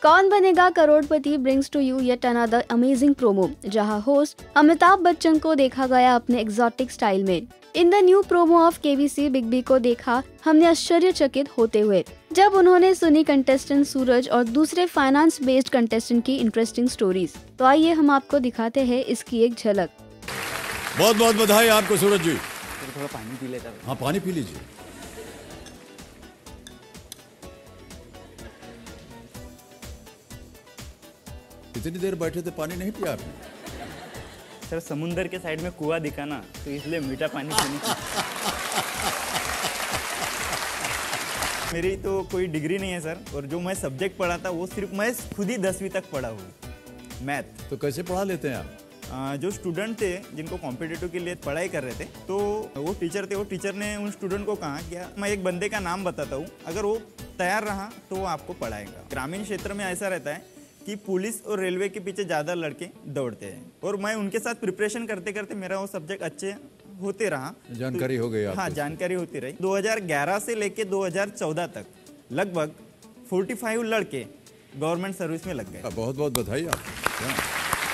कौन Banega Crorepati brings to you yet another amazing promo, जहां host Amitabh Bachchan को देखा गया अपने एक्सोटिक स्टाइल में। In the new promo of KBC big B को देखा हमने आश्चर्यचकित होते हुए जब उन्होंने सुनी कंटेस्टेंट सूरज और दूसरे फाइनेंस बेस्ड कंटेस्टेंट की इंटरेस्टिंग स्टोरीज। तो आइए हम आपको दिखाते हैं इसकी एक झलक। बहुत बहुत बधाई आपको सूरज जी। थोड़ा पानी पी लेता। हाँ, पानी पी लीजिए। इतनी देर बैठे थे, पानी नहीं पिया आपने? सर समुंदर के साइड में कुआं दिखा ना, तो इसलिए मीठा पानी पीने की। मेरी तो कोई डिग्री नहीं है सर, और जो मैं सब्जेक्ट पढ़ा था वो सिर्फ मैं खुद ही 10वीं तक पढ़ा हूँ, मैथ। तो कैसे पढ़ा लेते हैं आप? जो स्टूडेंट थे जिनको कॉम्पिटिटिव के लिए पढ़ाई कर रहे थे, तो वो टीचर ने उन स्टूडेंट को कहा कि मैं एक बंदे का नाम बताता हूँ, अगर वो तैयार रहा तो वो आपको पढ़ाएगा। ग्रामीण क्षेत्र में ऐसा रहता है कि पुलिस और रेलवे के पीछे ज़्यादा लड़के दौड़ते हैं, और मैं उनके साथ प्रिपरेशन करते करते मेरा वो सब्जेक्ट अच्छे होते रहा, जानकारी हो गई आपको? हाँ, जानकारी होती रही। 2011 से लेके 2014 तक लगभग 45 लड़के गवर्नमेंट सर्विस में लग गए। बहुत बहुत बधाई आपको।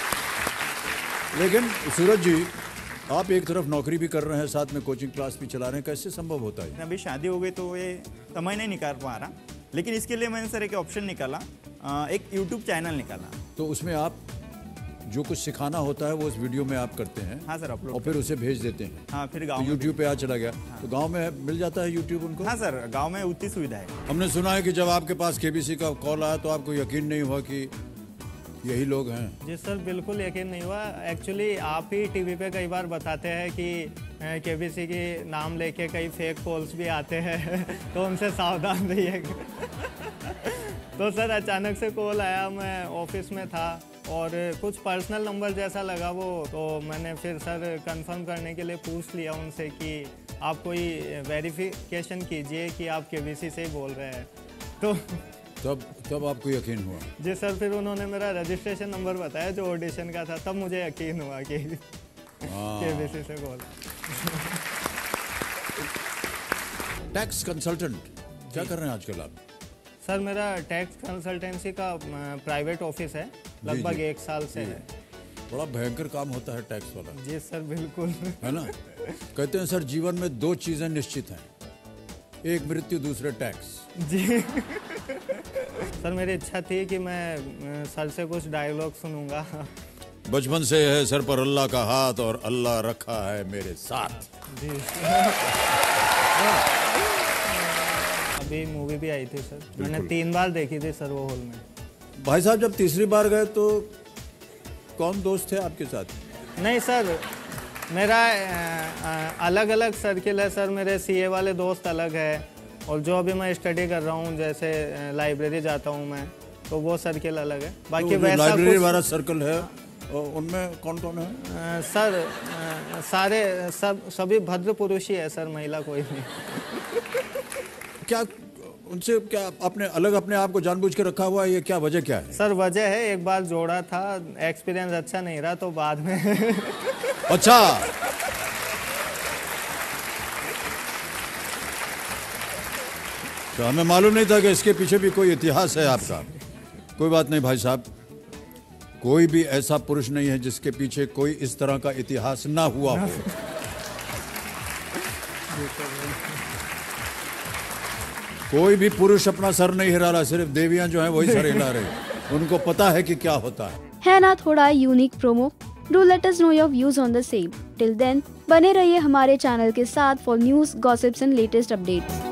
लेकिन सूरज जी, आप एक तरफ नौकरी भी कर रहे हैं, साथ में कोचिंग क्लास भी चला रहे हैं, कैसे संभव होता है? अभी शादी हो गई तो ये समय नहीं निकाल पा रहा, लेकिन इसके लिए मैंने सर एक ऑप्शन निकाला, एक यूट्यूब चैनल निकाला। तो उसमें आप जो कुछ सिखाना होता है वो उस वीडियो में आप करते हैं? हाँ सर, अपलोड, और फिर उसे भेज देते हैं? हाँ, फिर गाँव तो यूट्यूब पे आ चला गया। हाँ। तो गांव में मिल जाता है यूट्यूब उनको? हाँ सर, गांव में उतनी सुविधा है। हमने सुना है कि जब आपके पास केबीसी का कॉल आया तो आपको यकीन नहीं हुआ कि यही लोग हैं? जी सर, बिल्कुल यकीन नहीं हुआ। एक्चुअली आप ही टीवी पे कई बार बताते हैं कि केबीसी के नाम लेके कई फेक कॉल्स भी आते हैं तो उनसे सावधान रहिएगा। तो सर अचानक से कॉल आया, मैं ऑफिस में था और कुछ पर्सनल नंबर जैसा लगा वो, तो मैंने फिर सर कंफर्म करने के लिए पूछ लिया उनसे कि आप कोई वेरिफिकेशन कीजिए कि आप केबीसी से ही बोल रहे हैं। तो तब आपको यकीन हुआ? जी सर, फिर उन्होंने मेरा रजिस्ट्रेशन नंबर बताया जो ऑडिशन का था, तब मुझे यकीन हुआ कि केबीसी से बोल। टैक्स कंसल्टेंट क्या कर रहे हैं आजकल आप? सर मेरा टैक्स कंसल्टेंसी का प्राइवेट ऑफिस है, लगभग 1 साल से है। बड़ा भयंकर काम होता है टैक्स वाला। जी सर, बिल्कुल। है ना? कहते हैं सर जीवन में 2 चीजें निश्चित हैं, एक मृत्यु, दूसरे टैक्स। जी। सर मेरी इच्छा थी कि मैं सर से कुछ डायलॉग सुनूंगा। बचपन से है सर पर अल्लाह का हाथ और अल्लाह रखा है मेरे साथ। जी। अभी मूवी भी आई थी सर, मैंने 3 बार देखी थी सर वो हॉल में। भाई साहब, जब तीसरी बार गए तो कौन दोस्त थे आपके साथ? नहीं सर, मेरा अलग अलग सर्किल है सर। मेरे सीए वाले दोस्त अलग है, और जो अभी मैं स्टडी कर रहा हूँ, जैसे लाइब्रेरी जाता हूँ मैं, तो वो सर्किल अलग है। बाकी तो वैसा लाइब्रेरी वाला सर्कल है, उनमें कौन कौन है? सर सारे सभी भद्र पुरुष ही है सर, महिला कोई नहीं। क्या उनसे क्या आपने अलग अपने आप को जानबूझ के रखा हुआ है, ये क्या वजह क्या है? सर वजह है, एक बार जोड़ा था, एक्सपीरियंस अच्छा नहीं रहा, तो बाद में। अच्छा, तो हमें मालूम नहीं था कि इसके पीछे भी कोई इतिहास है आपका। कोई बात नहीं भाई साहब, कोई भी ऐसा पुरुष नहीं है जिसके पीछे कोई इस तरह का इतिहास ना हुआ हो। कोई भी पुरुष अपना सर नहीं हिला रहा, सिर्फ देवियां जो हैं वही सर हिला रही, उनको पता है कि क्या होता है ना थोड़ा unique promo. Do let us know your views on the same. Till then बने रहिए हमारे चैनल के साथ for news, gossips and latest updates.